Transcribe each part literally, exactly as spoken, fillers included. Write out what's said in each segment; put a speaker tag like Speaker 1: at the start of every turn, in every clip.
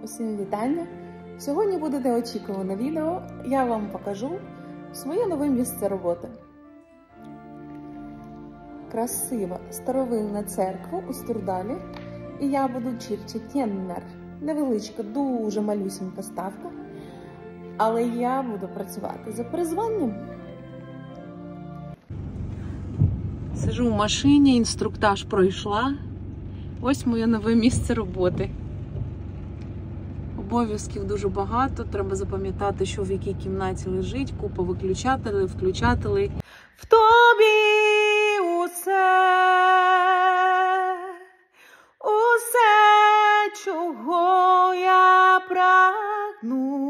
Speaker 1: Усім вітання! Сьогодні буде неочікуване відео. Я вам покажу своє нове місце роботи. Красива старовинна церква у Стурдалі. І я буду чірчетєннер. Невеличка, дуже малюсінька ставка. Але я буду працювати за призванням. Сижу в машині, інструктаж пройшла. Ось моє нове місце роботи. Обов'язків дуже багато, треба запам'ятати, що в якій кімнаті лежить, купа виключателів, включателей. В тобі усе, усе, чого я прагну.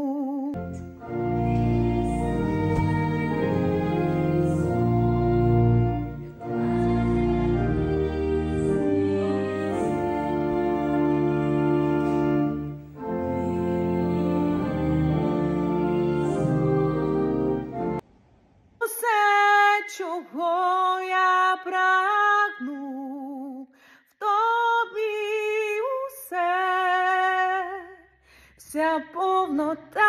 Speaker 1: Чого я прагну, в тобі усе, вся повнота